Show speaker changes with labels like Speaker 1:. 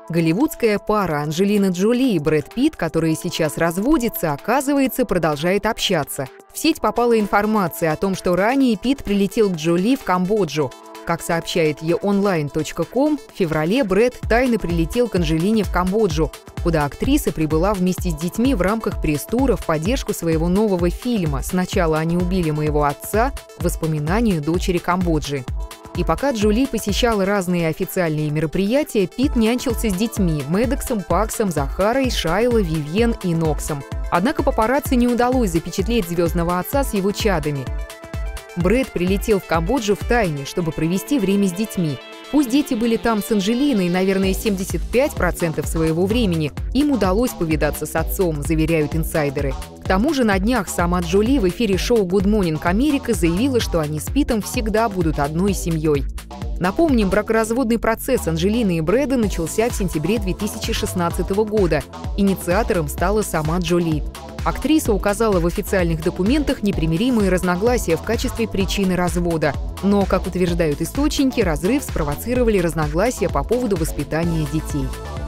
Speaker 1: Голливудская пара Анджелина Джоли и Брэд Питт, которые сейчас разводятся, оказывается, продолжает общаться. В сеть попала информация о том, что ранее Питт прилетел к Джоли в Камбоджу. Как сообщает eonline.com, в феврале Брэд тайно прилетел к Анджелине в Камбоджу, куда актриса прибыла вместе с детьми в рамках пресс-тура в поддержку своего нового фильма «Сначала они убили моего отца. Воспоминания дочери Камбоджи». И пока Джоли посещала разные официальные мероприятия, Питт нянчился с детьми – Мэддоксом, Паксом, Захарой, Шайло, Вивьен и Ноксом. Однако папарацци не удалось запечатлеть звездного отца с его чадами. Брэд прилетел в Камбоджу втайне, чтобы провести время с детьми. Пусть дети были там с Анджелиной, наверное, 75% своего времени, им удалось повидаться с отцом, заверяют инсайдеры. К тому же на днях сама Джоли в эфире шоу Good Morning America заявила, что они с Питтом всегда будут одной семьей. Напомним, бракоразводный процесс Анджелины и Брэда начался в сентябре 2016 года. Инициатором стала сама Джоли. Актриса указала в официальных документах непримиримые разногласия в качестве причины развода. Но, как утверждают источники, разрыв спровоцировали разногласия по поводу воспитания детей.